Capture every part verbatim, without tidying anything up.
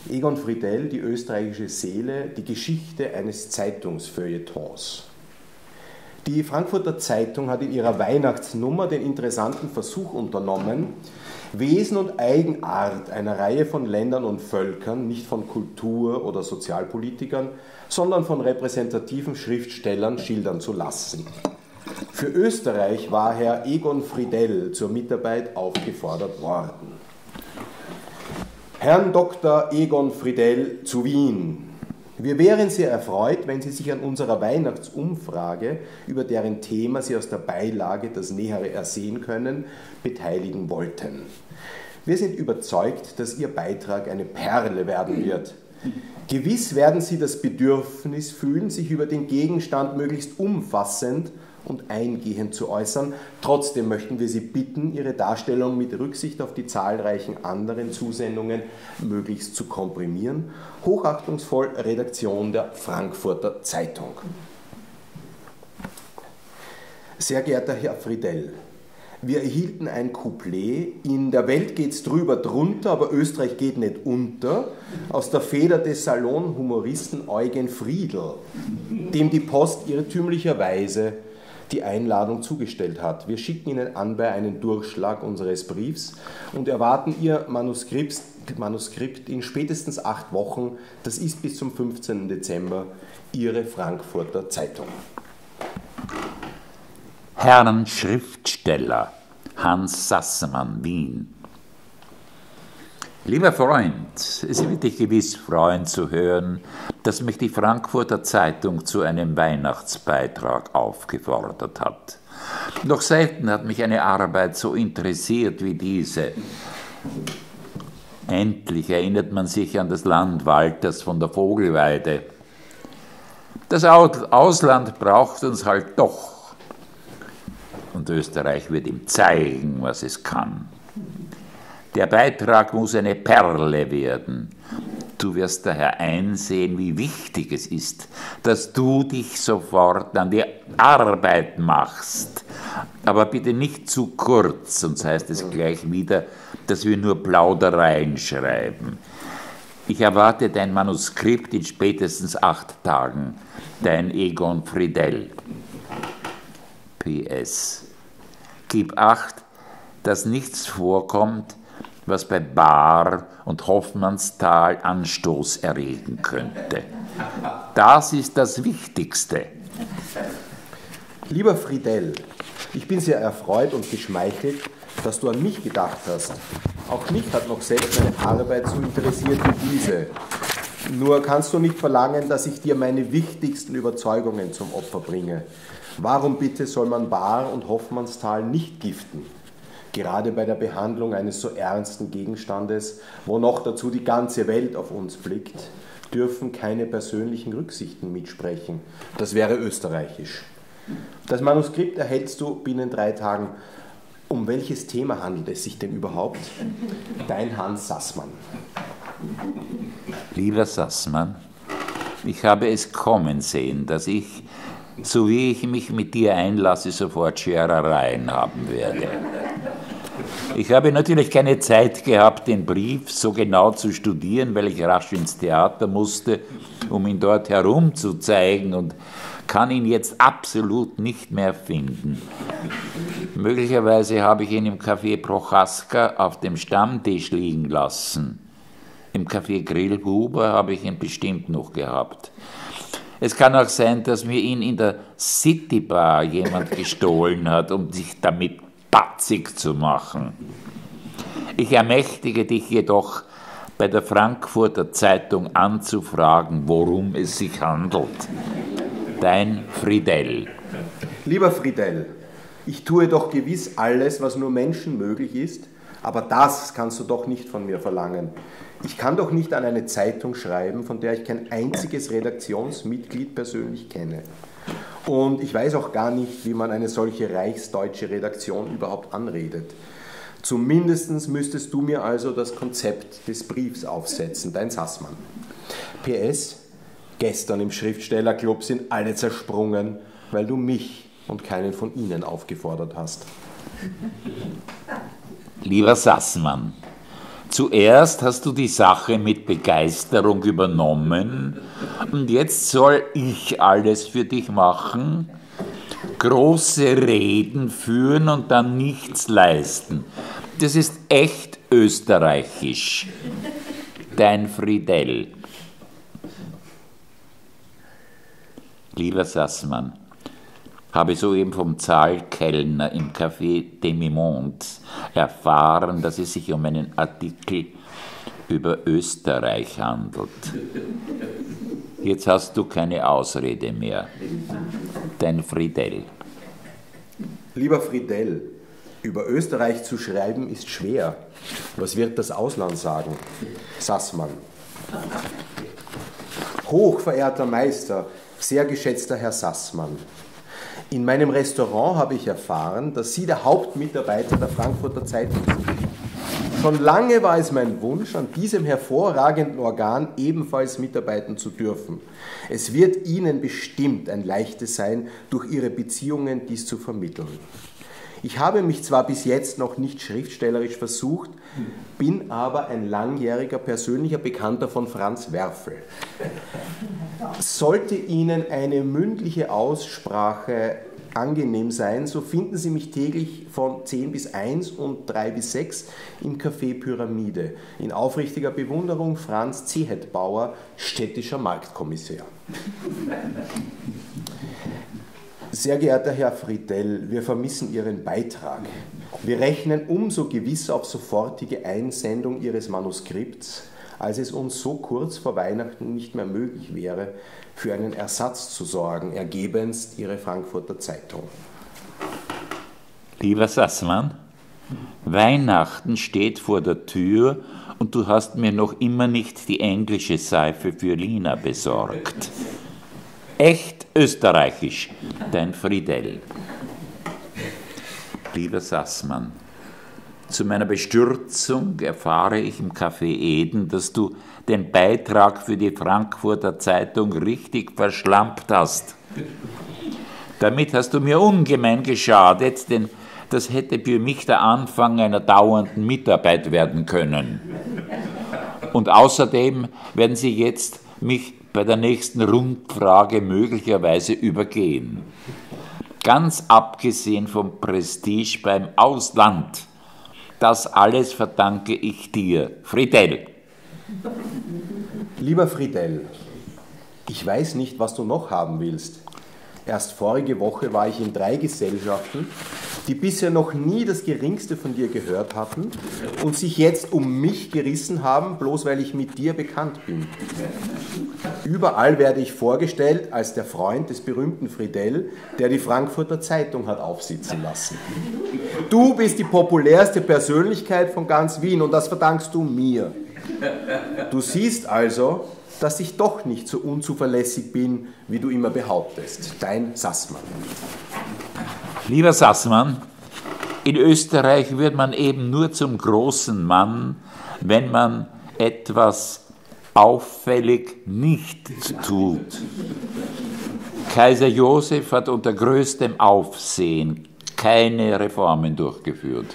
Egon Friedell, die österreichische Seele, die Geschichte eines Zeitungsfeuilletons. Die Frankfurter Zeitung hat in ihrer Weihnachtsnummer den interessanten Versuch unternommen, Wesen und Eigenart einer Reihe von Ländern und Völkern, nicht von Kultur- oder Sozialpolitikern, sondern von repräsentativen Schriftstellern schildern zu lassen. Für Österreich war Herr Egon Friedell zur Mitarbeit aufgefordert worden. Herrn Doktor Egon Friedell zu Wien. Wir wären sehr erfreut, wenn Sie sich an unserer Weihnachtsumfrage, über deren Thema Sie aus der Beilage das Nähere ersehen können, beteiligen wollten. Wir sind überzeugt, dass Ihr Beitrag eine Perle werden wird. Gewiss werden Sie das Bedürfnis fühlen, sich über den Gegenstand möglichst umfassend und eingehend zu äußern. Trotzdem möchten wir Sie bitten, Ihre Darstellung mit Rücksicht auf die zahlreichen anderen Zusendungen möglichst zu komprimieren. Hochachtungsvoll, Redaktion der Frankfurter Zeitung. Sehr geehrter Herr Friedell, wir erhielten ein Couplet, in der Welt geht's drüber drunter, aber Österreich geht nicht unter, aus der Feder des Salonhumoristen Eugen Friedl, dem die Post irrtümlicherweise die Einladung zugestellt hat. Wir schicken Ihnen anbei einen Durchschlag unseres Briefs und erwarten Ihr Manuskript, Manuskript in spätestens acht Wochen, das ist bis zum fünfzehnten Dezember, Ihre Frankfurter Zeitung. Herrn Schriftsteller, Hans Sassemann, Wien. Lieber Freund, es wird dich gewiss freuen zu hören, dass mich die Frankfurter Zeitung zu einem Weihnachtsbeitrag aufgefordert hat. Noch selten hat mich eine Arbeit so interessiert wie diese. Endlich erinnert man sich an das Land Walters von der Vogelweide. Das Ausland braucht uns halt doch. Und Österreich wird ihm zeigen, was es kann. Der Beitrag muss eine Perle werden. Du wirst daher einsehen, wie wichtig es ist, dass du dich sofort an die Arbeit machst. Aber bitte nicht zu kurz, sonst heißt es gleich wieder, dass wir nur Plaudereien schreiben. Ich erwarte dein Manuskript in spätestens acht Tagen. Dein Egon Friedell. P S. Gib Acht, dass nichts vorkommt, was bei Baar und Hoffmannsthal Anstoß erregen könnte. Das ist das Wichtigste. Lieber Friedell, ich bin sehr erfreut und geschmeichelt, dass du an mich gedacht hast. Auch mich hat noch selbst eine Arbeit so interessiert wie diese. Nur kannst du nicht verlangen, dass ich dir meine wichtigsten Überzeugungen zum Opfer bringe. Warum bitte soll man Baar und Hoffmannsthal nicht giften? Gerade bei der Behandlung eines so ernsten Gegenstandes, wo noch dazu die ganze Welt auf uns blickt, dürfen keine persönlichen Rücksichten mitsprechen. Das wäre österreichisch. Das Manuskript erhältst du binnen drei Tagen. Um welches Thema handelt es sich denn überhaupt? Dein Hans Sassmann. Lieber Sassmann, ich habe es kommen sehen, dass ich, so wie ich mich mit dir einlasse, sofort Scherereien haben werde. Ich habe natürlich keine Zeit gehabt, den Brief so genau zu studieren, weil ich rasch ins Theater musste, um ihn dort herumzuzeigen und kann ihn jetzt absolut nicht mehr finden. Möglicherweise habe ich ihn im Café Prochaska auf dem Stammtisch liegen lassen. Im Café Grillhuber habe ich ihn bestimmt noch gehabt. Es kann auch sein, dass mir ihn in der City Bar jemand gestohlen hat, um sich damit patzig zu machen. Ich ermächtige dich jedoch, bei der Frankfurter Zeitung anzufragen, worum es sich handelt. Dein Friedell. Lieber Friedell, ich tue doch gewiss alles, was nur Menschen möglich ist, aber das kannst du doch nicht von mir verlangen. Ich kann doch nicht an eine Zeitung schreiben, von der ich kein einziges Redaktionsmitglied persönlich kenne. Und ich weiß auch gar nicht, wie man eine solche reichsdeutsche Redaktion überhaupt anredet. Zumindest müsstest du mir also das Konzept des Briefs aufsetzen, dein Sassmann. P S. Gestern im Schriftstellerclub sind alle zersprungen, weil du mich und keinen von ihnen aufgefordert hast. Lieber Sassmann, Zuerst hast du die Sache mit Begeisterung übernommen und jetzt soll ich alles für dich machen, große Reden führen und dann nichts leisten. Das ist echt österreichisch. Dein Friedel. Lieber Sassmann, habe soeben vom Zahlkellner im Café Demi-Monde erfahren, dass es sich um einen Artikel über Österreich handelt. Jetzt hast du keine Ausrede mehr. Dein Friedel. Lieber Friedel, über Österreich zu schreiben ist schwer. Was wird das Ausland sagen? Sassmann. Hochverehrter Meister, sehr geschätzter Herr Sassmann. In meinem Restaurant habe ich erfahren, dass Sie der Hauptmitarbeiter der Frankfurter Zeitung sind. Schon lange war es mein Wunsch, an diesem hervorragenden Organ ebenfalls mitarbeiten zu dürfen. Es wird Ihnen bestimmt ein leichtes sein, durch Ihre Beziehungen dies zu vermitteln. Ich habe mich zwar bis jetzt noch nicht schriftstellerisch versucht, bin aber ein langjähriger persönlicher Bekannter von Franz Werfel. Sollte Ihnen eine mündliche Aussprache angenehm sein, so finden Sie mich täglich von zehn bis eins und drei bis sechs im Café Pyramide. In aufrichtiger Bewunderung, Franz Zehetbauer, städtischer Marktkommissär. Sehr geehrter Herr Friedel, wir vermissen Ihren Beitrag. Wir rechnen umso gewisser auf sofortige Einsendung Ihres Manuskripts, als es uns so kurz vor Weihnachten nicht mehr möglich wäre, für einen Ersatz zu sorgen, ergebenst Ihre Frankfurter Zeitung. Lieber Sassmann, Weihnachten steht vor der Tür und du hast mir noch immer nicht die englische Seife für Lina besorgt. Echt österreichisch, dein Friedel. Lieber Sassmann, zu meiner Bestürzung erfahre ich im Café Eden, dass du den Beitrag für die Frankfurter Zeitung richtig verschlampt hast. Damit hast du mir ungemein geschadet, denn das hätte für mich der Anfang einer dauernden Mitarbeit werden können. Und außerdem werden sie jetzt mich bei der nächsten Rundfrage möglicherweise übergehen. Ganz abgesehen vom Prestige beim Ausland. Das alles verdanke ich dir, Friedel. Lieber Friedel, ich weiß nicht, was du noch haben willst. Erst vorige Woche war ich in drei Gesellschaften, die bisher noch nie das Geringste von dir gehört hatten und sich jetzt um mich gerissen haben, bloß weil ich mit dir bekannt bin. Überall werde ich vorgestellt als der Freund des berühmten Friedel, der die Frankfurter Zeitung hat aufsitzen lassen. Du bist die populärste Persönlichkeit von ganz Wien und das verdankst du mir. Du siehst also, dass ich doch nicht so unzuverlässig bin, wie du immer behauptest. Dein Sassmann. Lieber Sassmann, in Österreich wird man eben nur zum großen Mann, wenn man etwas auffällig nicht tut. Kaiser Josef hat unter größtem Aufsehen keine Reformen durchgeführt.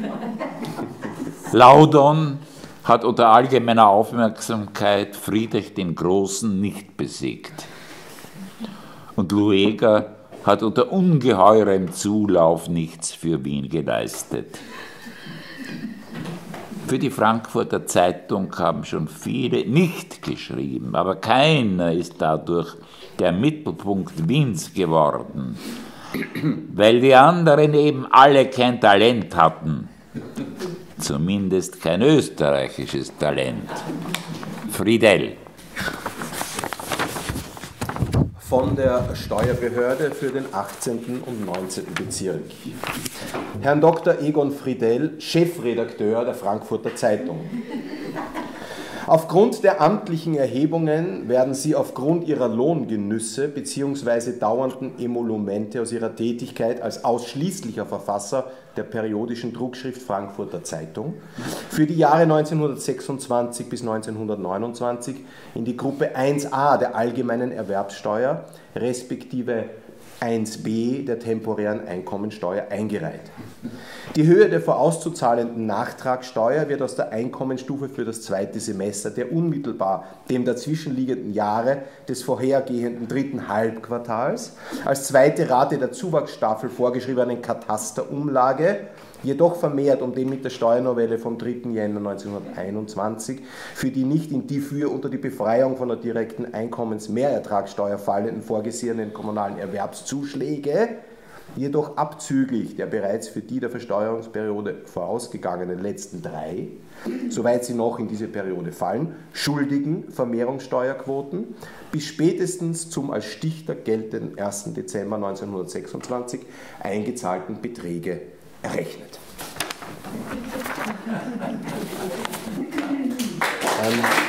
Laudon hat unter allgemeiner Aufmerksamkeit Friedrich den Großen nicht besiegt. Und Lueger hat unter ungeheurem Zulauf nichts für Wien geleistet. Für die Frankfurter Zeitung haben schon viele nicht geschrieben, aber keiner ist dadurch der Mittelpunkt Wiens geworden, weil die anderen eben alle kein Talent hatten. Zumindest kein österreichisches Talent. Friedel. Von der Steuerbehörde für den achtzehnten und neunzehnten Bezirk. Herrn Doktor Egon Friedel, Chefredakteur der Frankfurter Zeitung. Aufgrund der amtlichen Erhebungen werden Sie aufgrund Ihrer Lohngenüsse bzw. dauernden Emolumente aus Ihrer Tätigkeit als ausschließlicher Verfasser der periodischen Druckschrift Frankfurter Zeitung für die Jahre neunzehnhundertsechsundzwanzig bis neunzehnhundertneunundzwanzig in die Gruppe eins a der allgemeinen Erwerbssteuer respektive eins b der temporären Einkommensteuer eingereiht. Die Höhe der vorauszuzahlenden Nachtragssteuer wird aus der Einkommensstufe für das zweite Semester der unmittelbar dem dazwischenliegenden Jahre des vorhergehenden dritten Halbquartals als zweite Rate der Zuwachsstaffel vorgeschriebenen Katasterumlage jedoch vermehrt um den mit der Steuernovelle vom dritten Jänner neunzehnhunderteinundzwanzig für die nicht in die für unter die Befreiung von der direkten Einkommensmehrertragssteuer fallenden vorgesehenen kommunalen Erwerbszuschläge, jedoch abzüglich der bereits für die der Versteuerungsperiode vorausgegangenen letzten drei, soweit sie noch in diese Periode fallen, schuldigen Vermehrungssteuerquoten bis spätestens zum als Stichtag geltenden ersten Dezember neunzehnhundertsechsundzwanzig eingezahlten Beträge errechnet. ähm,